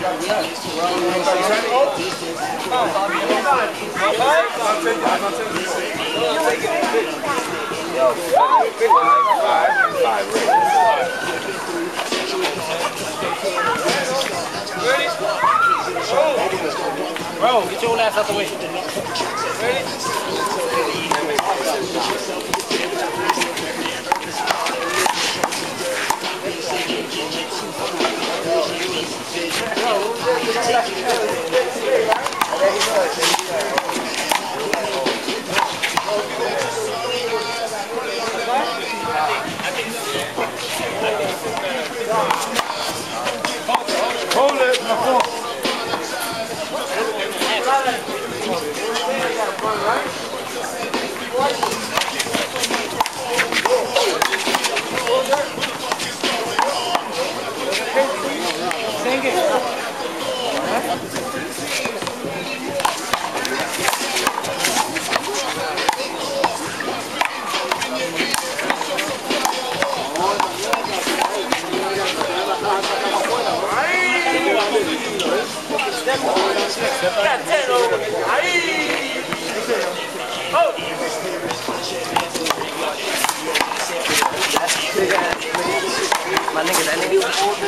Bro, get your ass out the way. Ready? Hold it, my phone. My nigga, that nigga.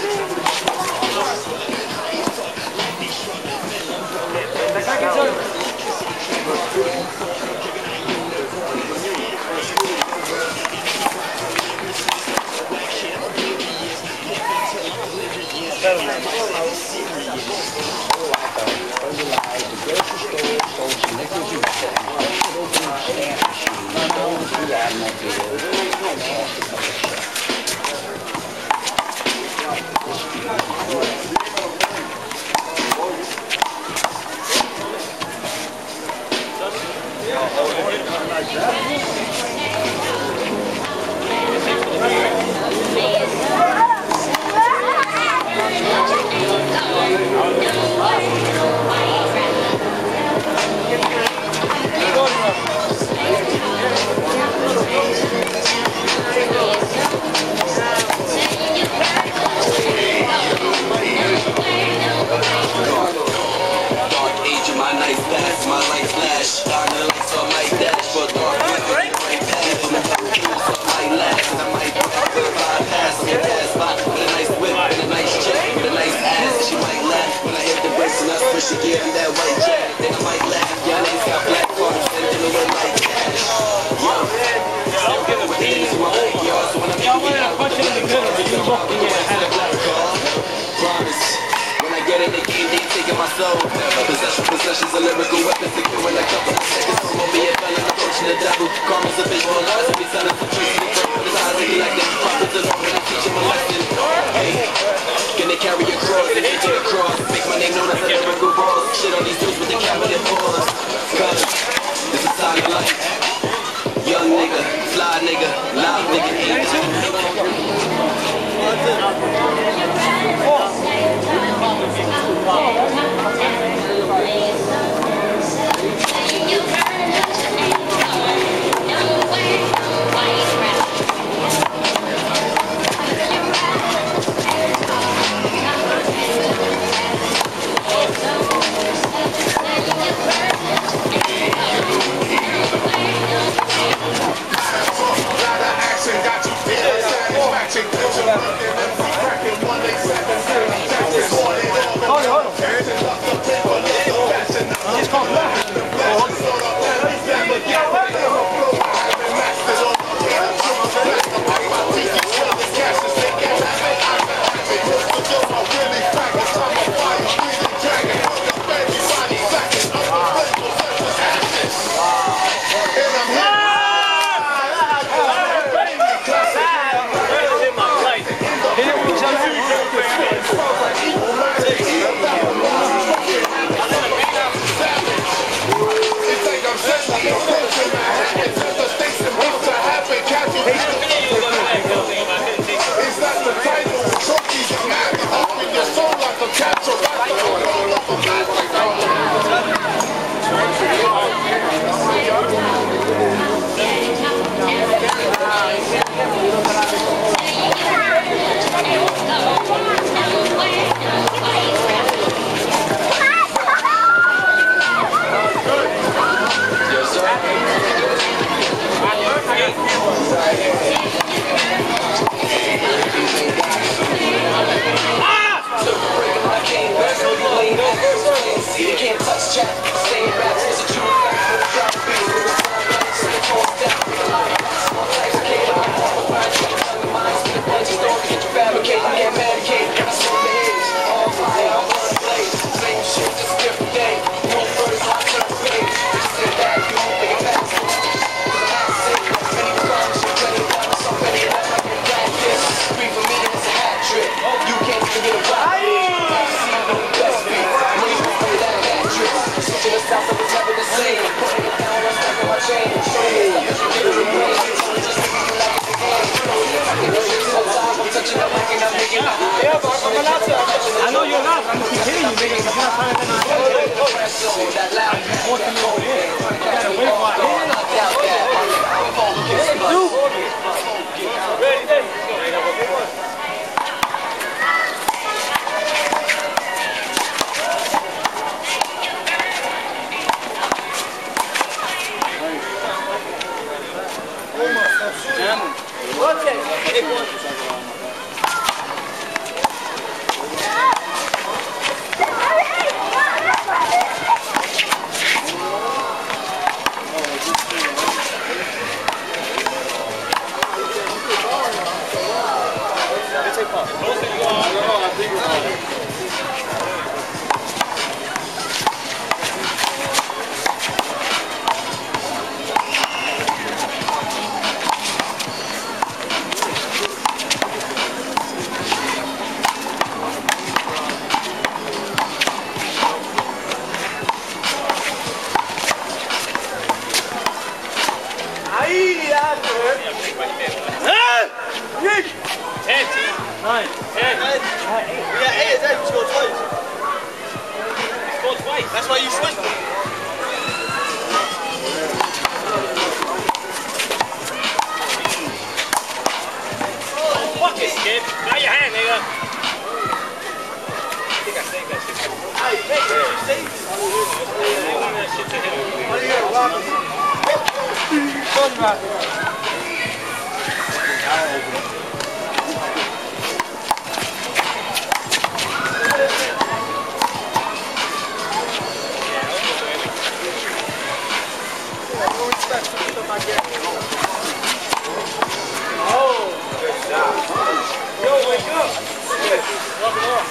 She give me that white jacket, then I might laugh. Y'all niggas got black cards, sending away like cash. Yo, I'm getting with these in my backyard, so when I make it out, punch it in the middle, you walk in and have a black card. Promise. When I get in the game, they taking my soul. Possession's a lyrical weapon, secure in a couple of seconds. So won't be a felon approaching the devil. Karma's a bitch, one lies, every son of a trace in the front. But it's hard to be like them. Prophets alone, and they teach him a lesson. Hey, can they carry a cross and hit a cross? Make my name known as a lyrical boss. Shit on these dudes with the cabinet paws. Cause this is how you like. Young nigga, fly nigga, loud nigga, Hold on. I know you're not. I'm just kidding you, nigga. You're not trying to That's why you switched them. Oh, fuck it, kid. Grab your hand, nigga. I think I saved that shit. Hey, you saved it. I want that shit to hit him. What are you going to rob me? Don't rob me. Oh, good job. Yo, wake up. Walk it off.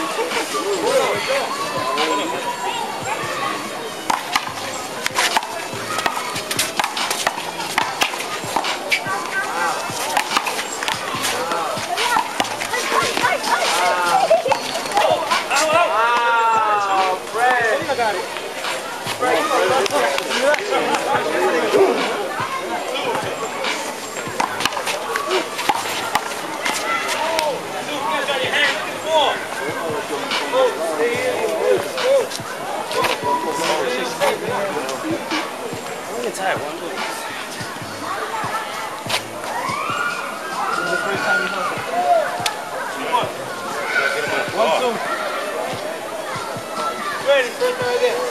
Fred. I got it. Ready, first right there.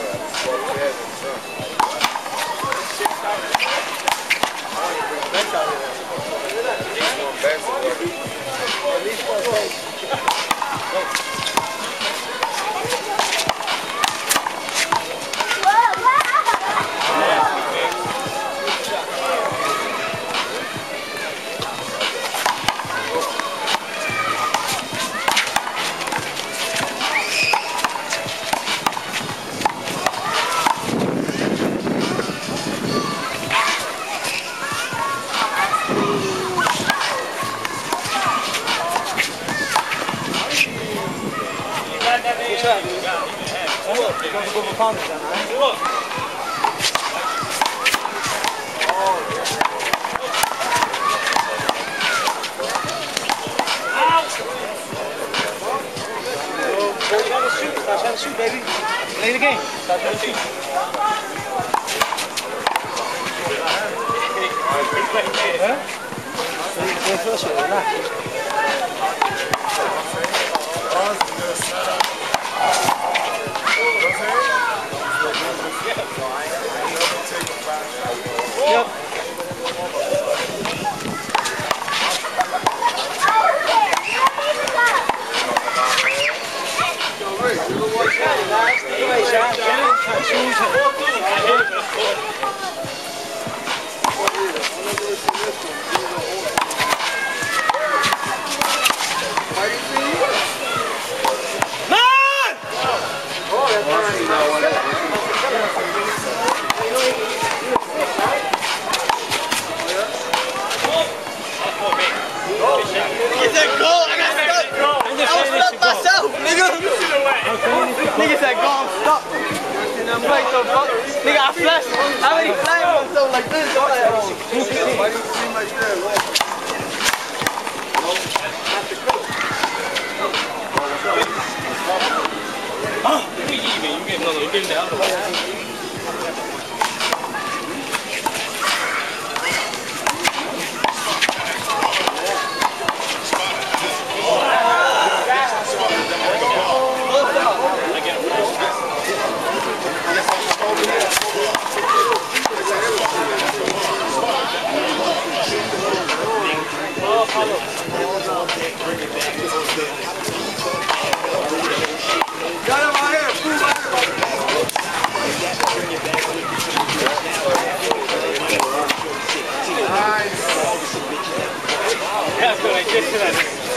Stop trying to shoot, baby. Play the game. Stop trying to shoot. Yep. Nigga said go, I'm stuck. I'm like, so fuck. Nigga, I flashed. I already flashed myself like this. Why do you seem like that? You're getting the other one. Got him out here. Nice. That's what I just said.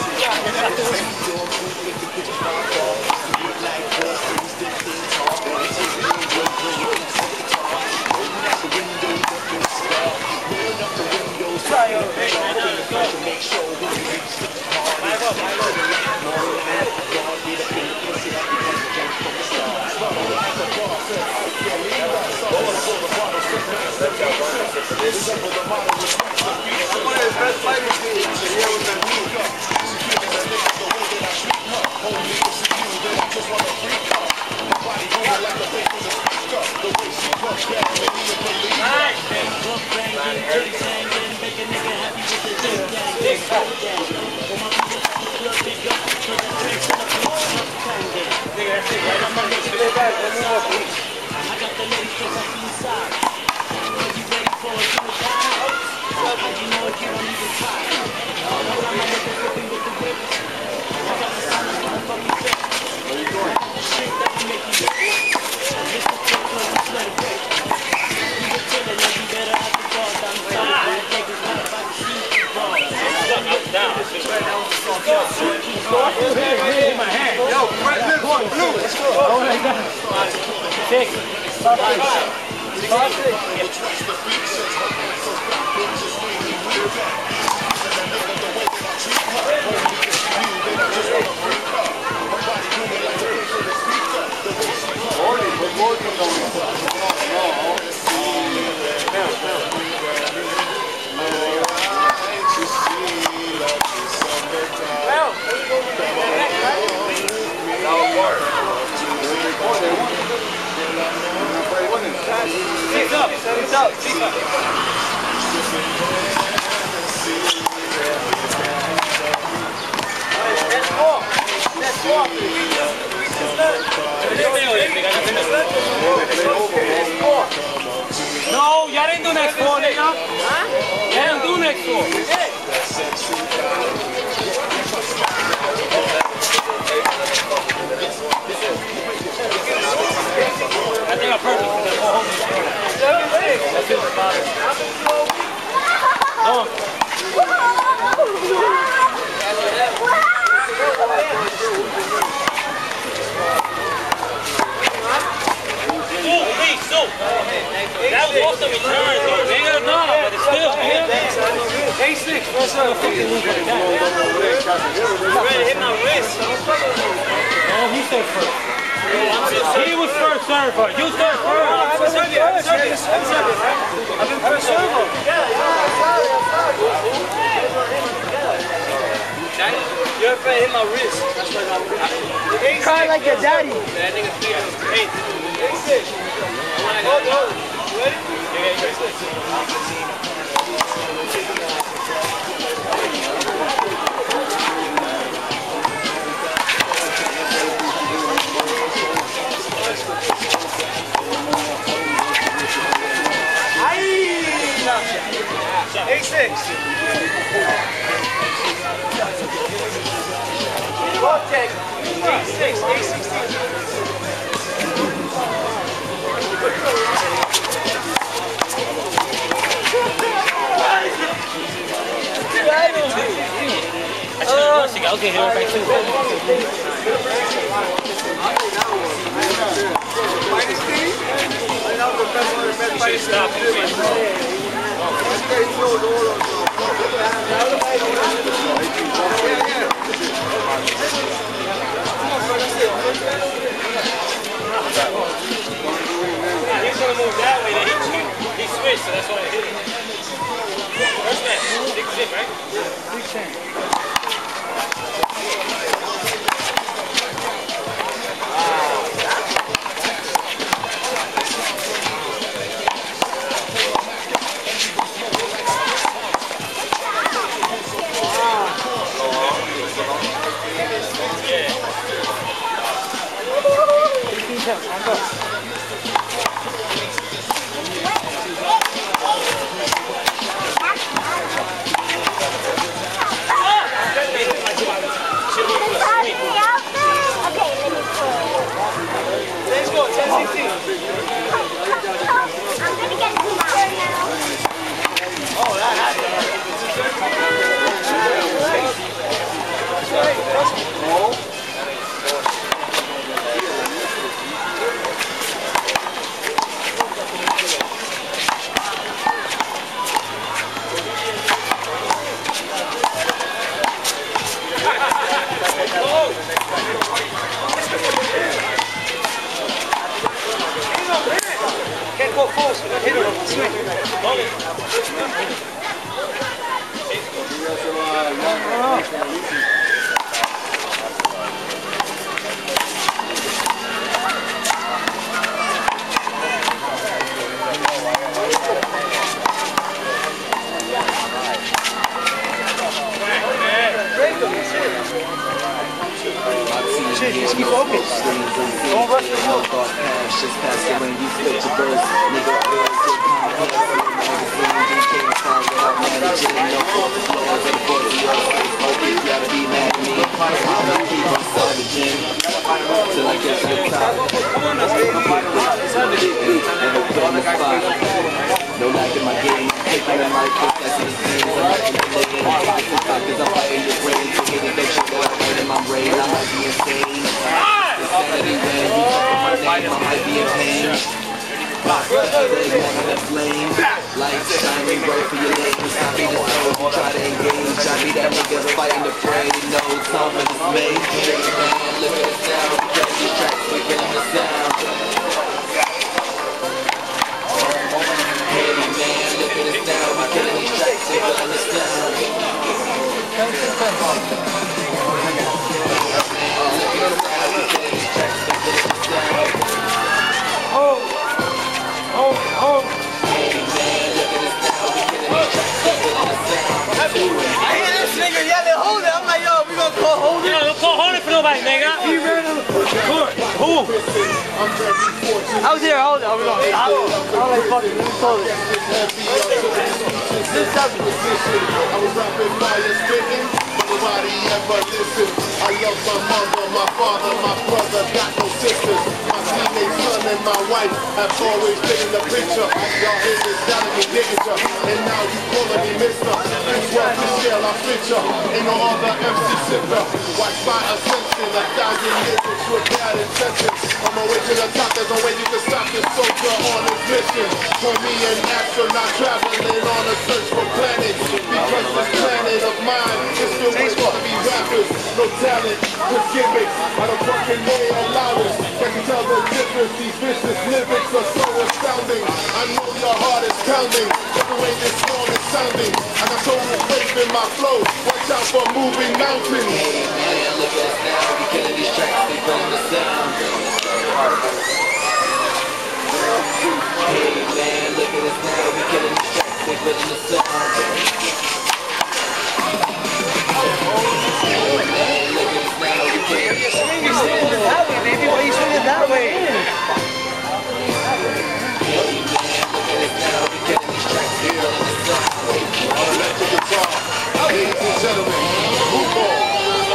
No, y'all didn't do next four, nigga. Huh? Y'all didn't do next four. I think I purposed it. That's it. That was off the return, though, nigga. No, but it's still, nigga. A6, what's up? You ready to hit my wrist? No, he said first. He was first server. You said first. I've been first server. You ever hit my wrist? That's why I'm cry like your daddy. That nigga played A6. Go. You ready? Yeah. A6. A6, A16. I'll get here back too. Stop He's going to move that way, then he switched, so that's why I hit it. First man, 6-10, right? 6-10. Can't go full, so hit it on the swing. Just keep focused. Don't rush the move. Just past the when you switch your burst. Nigga, girls get managing no corporate flaws and boys of your face. You gotta be mad at me. I'ma keep on savaging till I get to the top. And I'm putting the spot. No lag in my game. Taking the mic, possessing the scenes. I'm making the lane. It's a fact cause I'm fighting your brain. So get it, make sure that I'm right in my brain. I might be insane. Insanity when you talk my name, I might be in pain. They want the flame. Lights shining bright for your names. I be the soul who try to engage. I be that nigga fighting the fray. No time for dismay. Man, look at us now. Because these tracks are killing the sound. Hey man, look at us now. We're killing these tracks and killing the sound. I hear this nigga yelling, hold it. I'm like, yo, we gonna call hold it? No, don't call hold it for nobody, nigga. He ran on the court. Who? I was here, hold it. I was like, fuck it, let me call it. This is I was rapping fire spitting. Nobody ever listened. I love my mother, my father, my brother, got no sisters. My teenage son and my wife have always been in the picture. Y'all haters doubting me, didn't ya? And now you calling me mister. This world to shell, I fit ya. Ain't no other MC sifter. Watch my ascension, 1,000 years with bad intentions. On my way to the top, there's no way you can stop this soldier on his mission. For me an astronaut traveling on a search for planets. Because this planet of mine is filled with wannabe rappers. No talent, just gimmicks. I don't fucking know how loudest. Can you tell the difference? These vicious lyrics are so astounding. I know your heart is pounding. The way this song is sounding. I got so much faith in my flow. Watch out for moving mountains. Hey man, look at us now. We killing these tracks, they killing the sound. Hey man, look at us now. We killing these tracks, they killing the sound. That way, baby. Why are you swinging that way? Ladies and gentlemen, move on.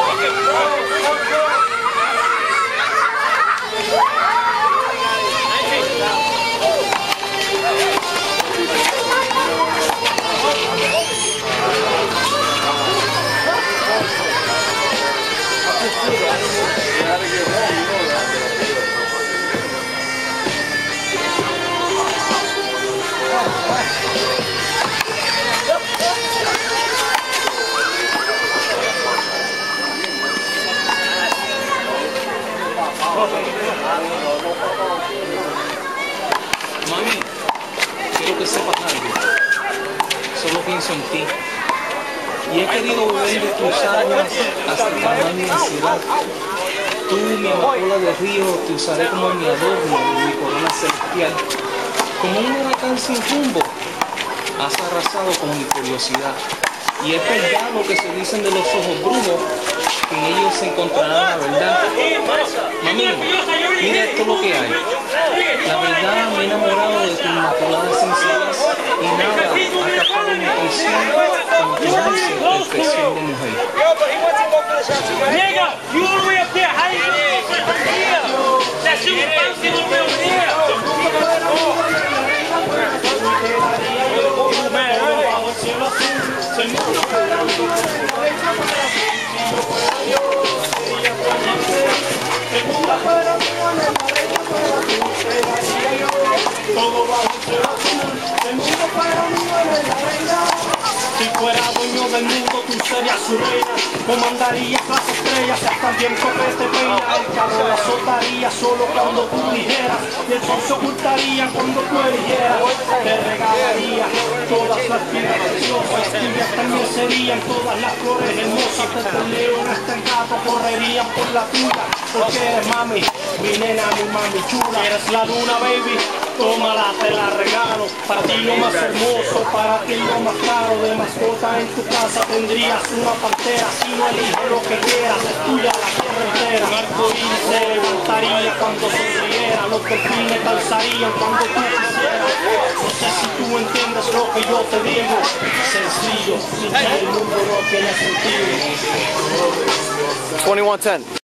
Mami, quiero que sepas algo. Solo pienso en ti. Y he querido beber de tus aguas hasta calmar mi ansiedad. Tú, mi amapola de río, te usaré como mi adorno, mi corona celestial. Como un huracán sin rumbo, has arrasado con mi curiosidad. Y es verdad lo que se dicen de los ojos brujos, que en ellos se encontrará la verdad. Mami, mira esto lo que hay. La verdad me he enamorado de tu inmaculada sencillez y nada ha captado mi atención como tu dulce perfección de mujer. Diego, you all the way up there. How you going to go from here? That shit was bouncing all the way over there. Si fuera dueño del mundo, tú serías su reina. Comandarías las estrellas hasta el viento que te peina. El carro la soltaría solo cuando tú dijeras. Y el sol se ocultaría cuando tú eligieras. Te regalaría todas las piedras preciosas. Tibias también serían todas las flores hermosas. Desde el león hasta el gato correrían por la tuya. Porque eres mami, mi nena, mi mami chula. Eres la luna, baby. Tómala, te la regalo. Para ti lo más hermoso, para ti lo más caro. De mascota en tu casa tendrías una pantera. Si no eliges lo que quieras, es tuya la tierra entera. Un arcoíris se levantaría cuando sonriera. Los delfines danzarían cuando tú quisieras. No sé si tú entiendes lo que yo te digo. Sencillo, el mundo no tiene sentido. 2110.